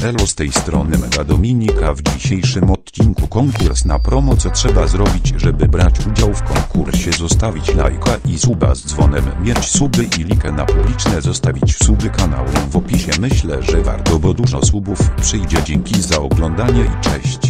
Elo, z tej strony Mega Dominika. W dzisiejszym odcinku konkurs na promo. Co trzeba zrobić, żeby brać udział w konkursie? Zostawić lajka i suba z dzwonem, mieć suby i linkę na publiczne, zostawić suby kanału w opisie. Myślę, że warto, bo dużo subów przyjdzie. Dzięki za oglądanie i cześć.